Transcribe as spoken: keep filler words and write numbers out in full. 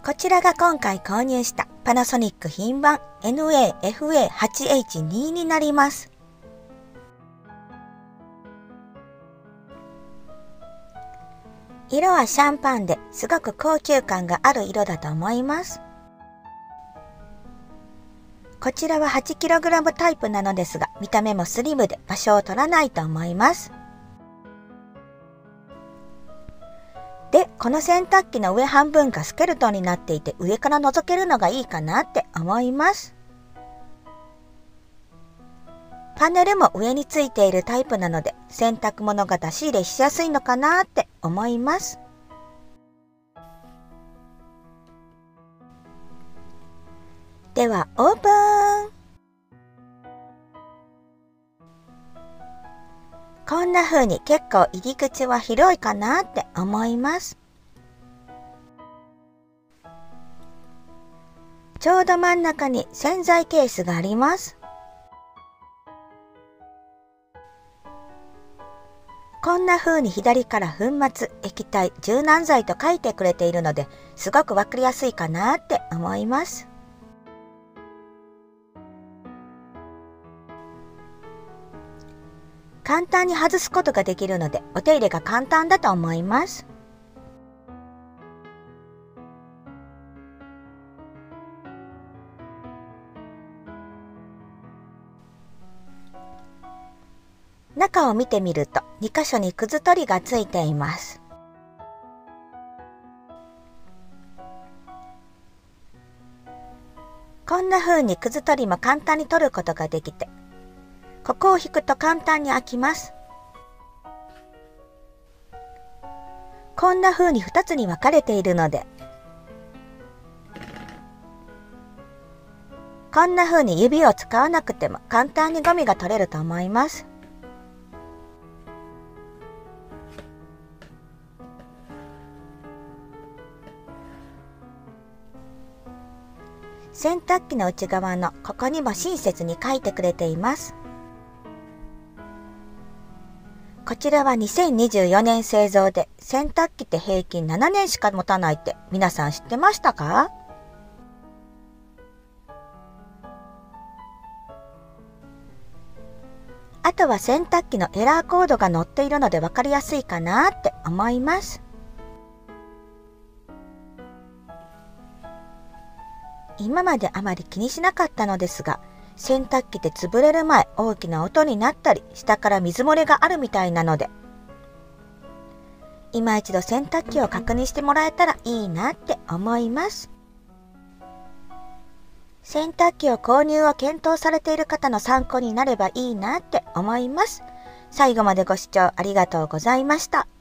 こちらが今回購入したパナソニック品番 エヌエーエフエーはちエイチツー になります。色はシャンパンですごく高級感がある色だと思います。こちらは はちキログラム タイプなのですが、見た目もスリムで場所を取らないと思います。で、この洗濯機の上半分がスケルトンになっていて、上から覗けるのがいいかなって思います。パネルも上についているタイプなので、洗濯物が出し入れしやすいのかなって思います。ではオープン。こんな風に結構入り口は広いかなって思います。ちょうど真ん中に洗剤ケースがあります。こんな風に左から粉末、液体、柔軟剤と書いてくれているので、すごくわかりやすいかなって思います。簡単に外すことができるので、お手入れが簡単だと思います。中を見てみると、にかしょにくず取りがついています。こんな風にくず取りも簡単に取ることができて、ここを引くと簡単に開きます。こんな風にふたつに分かれているので、こんな風に指を使わなくても簡単にゴミが取れると思います。洗濯機の内側のここにも親切に書いてくれています。こちらはにせんにじゅうよねん製造で、洗濯機って平均ななねんしか持たないって皆さん知ってましたか？あとは洗濯機のエラーコードが載っているので分かりやすいかなって思います。今まであまり気にしなかったのですが、洗濯機で潰れる前、大きな音になったり、下から水漏れがあるみたいなので、今一度洗濯機を確認してもらえたらいいなって思います。洗濯機を購入を検討されている方の参考になればいいなって思います。最後までご視聴ありがとうございました。